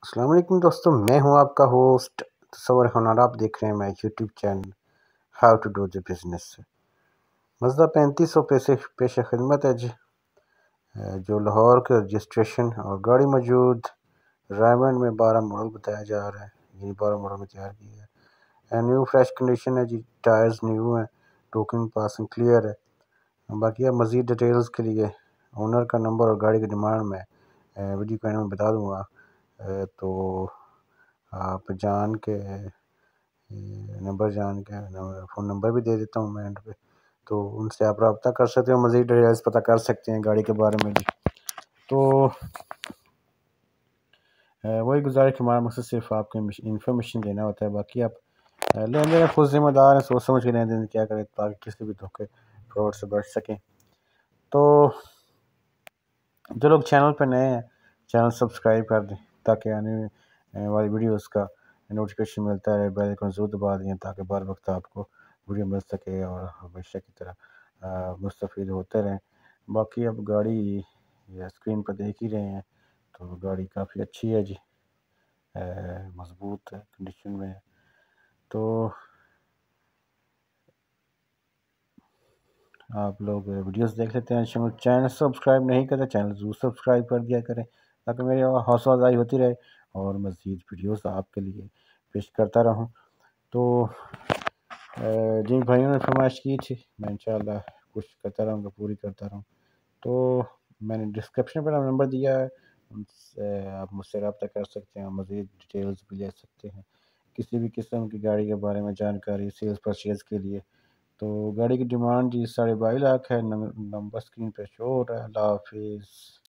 السلام علیکم دوستوں، میں ہوں آپ کا ہوسٹ تصور ہنر۔ آپ دیکھ رہے ہیں میں YouTube channel how to do the business. Mazda 3500 پیش خدمت ہے جی، جو لاہور کے رجسٹریشن اور گاڑی موجود رائمنڈ میں 12 ماڈل بتایا جا رہا ہے، یعنی 12 ماڈل میں تیار کی ہے۔ نیو فریش کنڈیشن ہے جی، ٹائرز نیو ہیں، ٹوکن پاسنگ کلیئر ہے۔ باقی اب مزید ڈیٹیلز کے لیے اونر کا نمبر اور گاڑی کی ڈیمانڈ میں ویڈیو کے اینڈ میں بتا دوں گا، تو آپ جان کے نمبر فون نمبر بھی دے دیتا ہوں میں اینڈ پہ، تو ان سے آپ رابطہ کر سکتے ہیں، مزید ڈیٹیلز پتہ کر سکتے ہیں گاڑی کے بارے میں بھی۔ تو وہی گزارش، ہمارا مقصد صرف آپ کو انفارمیشن دینا ہوتا ہے، باقی آپ لین دین خود ذمہ دار ہیں، سوچ سمجھ کے لین دین کیا کریں تاکہ کسی بھی دھوکے فراڈ سے بچ سکیں۔ تو جو لوگ چینل پہ نئے ہیں چینل سبسکرائب کر دیں تاکہ آنے والی ویڈیوز کا نوٹیفیکیشن ملتا رہے، بیل آئیکن ضرور دبا دیں تاکہ بر وقت آپ کو ویڈیو مل سکے اور ہمیشہ کی طرح مستفید ہوتے رہیں۔ باقی اب گاڑی یا اسکرین پہ دیکھ ہی رہے ہیں، تو گاڑی کافی اچھی ہے جی، مضبوط کنڈیشن میں ہے۔ تو آپ لوگ ویڈیوز دیکھ لیتے ہیں، چینل سبسکرائب نہیں کرتے چینل ضرور سبسکرائب کر دیا کریں تاکہ میری حوصلہ افزائی ہوتی رہے اور مزید ویڈیوز آپ کے لیے پیش کرتا رہوں۔ تو جن بھائیوں نے فرمائش کی تھی میں انشاءاللہ کوشش کرتا رہوں گا، پوری کرتا رہوں۔ تو میں نے ڈسکرپشن پر نمبر دیا ہے، ان سے آپ مجھ سے رابطہ کر سکتے ہیں، مزید ڈیٹیلز بھی لے سکتے ہیں کسی بھی قسم کی گاڑی کے بارے میں جانکاری سیلز پرچیز کے لیے۔ تو گاڑی کی ڈیمانڈ جی 22.5 لاکھ ہے، نمبر اسکرین پہ شو ہو رہا ہے۔ اللہ حافظ۔